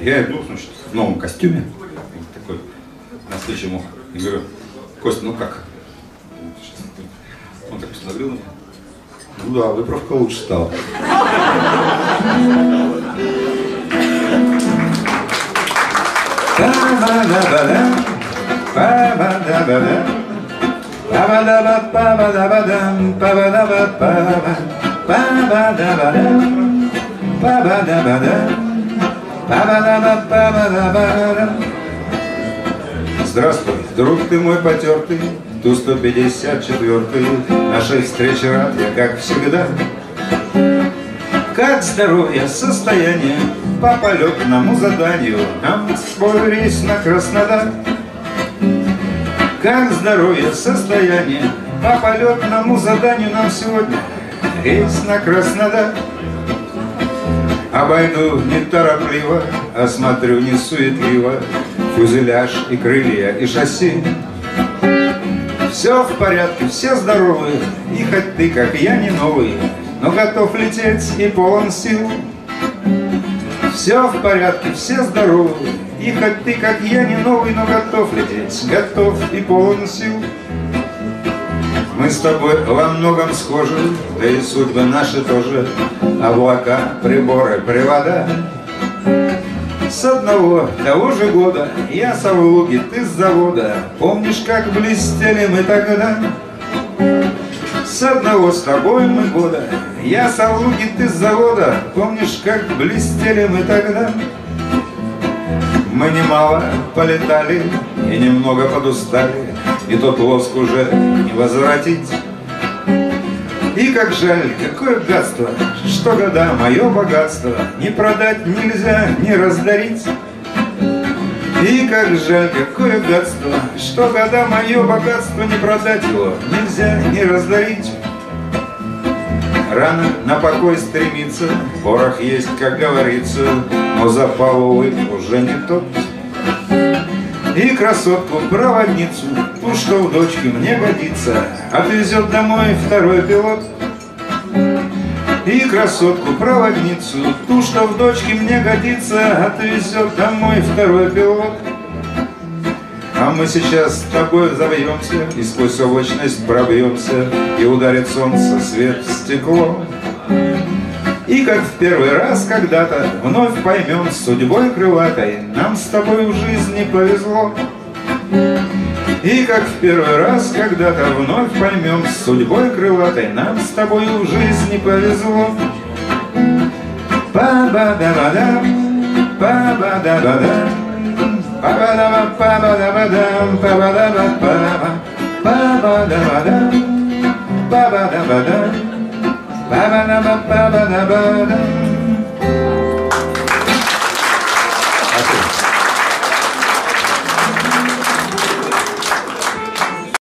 Я иду, значит, в новом костюме, такой, навстречу ему, и говорю: Кость, ну как? Он так посмотрел на меня. Ну да, выправка лучше стала. Здравствуй, друг ты мой потертый, Ту-154, нашей встрече рад я, как всегда. Как здоровье, состояние, по полетному заданию нам свой рейс на Краснодар. Как здоровье, состояние, по полетному заданию нам сегодня рейс на Краснодар. Обойду неторопливо, осмотрю не суетливо фюзеляж и крылья и шасси. Все в порядке, все здоровы, и хоть ты, как я, не новый, но готов лететь и полон сил. Все в порядке, все здоровы, и хоть ты, как я, не новый, но готов лететь, готов и полон сил. Мы с тобой во многом схожи, да и судьбы наши тоже. Облака, приборы, привода. С одного того же года я с Авлуги, ты с завода. Помнишь, как блестели мы тогда? С одного с тобой мы года я с Авлуги, ты с завода. Помнишь, как блестели мы тогда? Мы немало полетали и немного подустали, и тот лоск уже не возвратить. И как жаль, какое гадство, что года мое богатство не продать нельзя, не раздарить. И как жаль, какое гадство, что года мое богатство не продать его нельзя, не раздарить. Рано на покой стремиться, порох есть, как говорится, но запал, увы, уже не тот. И красотку-проводницу, ту, что в дочке мне годится, отвезет домой второй пилот. И красотку-проводницу, ту, что в дочке мне годится, отвезет домой второй пилот. А мы сейчас с тобой забьемся, и сквозь облачность пробьемся, и ударит солнце свет в стекло. И как в первый раз когда-то вновь поймем, с судьбой крылатой нам с тобой в жизни повезло. И как в первый раз когда-то вновь поймем, с судьбой крылатой нам с тобой в жизни повезло. Па-ба-да-ба-дам, па-ба-да-ба-дам, па-ба-да-ба-па-ба-да-ба-дам, па-ба-да-ба-па-ба, па-ба-да-ба-дам, па-ба-да-ба-дам, ba ba ba ba ba ba ba